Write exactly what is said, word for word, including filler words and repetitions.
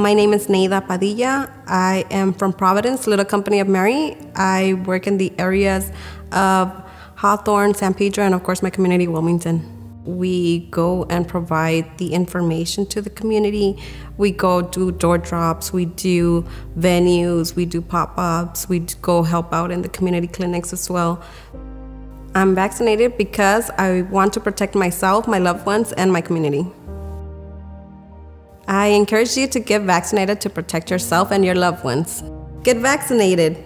my name is Neida Padilla. I am from Providence, Little Company of Mary. I work in the areas of Hawthorne, San Pedro, and of course my community, Wilmington. We go and provide the information to the community. We go do door drops, we do venues, we do pop-ups, we go help out in the community clinics as well. I'm vaccinated because I want to protect myself, my loved ones, and my community. I encourage you to get vaccinated to protect yourself and your loved ones. Get vaccinated.